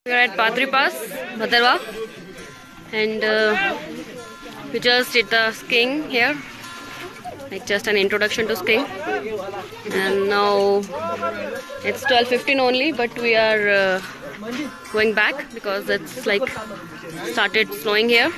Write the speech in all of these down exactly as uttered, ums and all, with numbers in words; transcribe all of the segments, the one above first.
We are at Padri Pass, Bhaderwah, and uh, we just did the skiing here, like just an introduction to skiing. And now it's twelve fifteen only, but we are uh, going back because it's like started snowing here.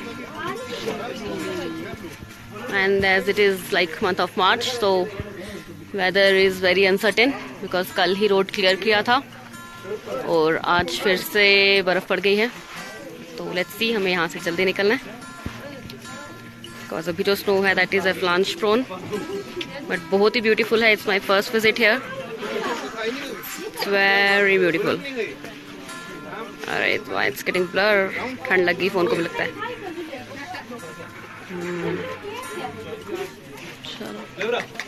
And as it is like month of March, so weather is very uncertain because कल ही road clear किया था और आज फिर से बर्फ पड़ गई है. तो लेट्स सी, हमें यहाँ से जल्दी निकलना है बिकॉज अभी जो स्नो है that is avalanche prone, but बहुत ही ब्यूटीफुल है. It's my first visit here. It's very beautiful. Alright, it's getting blur. ठंड लगी फोन को भी लगता है. चलो